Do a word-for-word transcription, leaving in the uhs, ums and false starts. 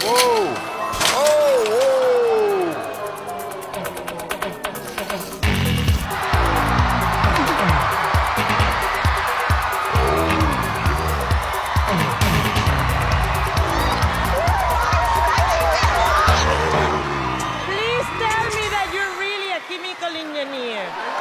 Whoa! Oh, whoa! Please tell me that you're really a chemical engineer.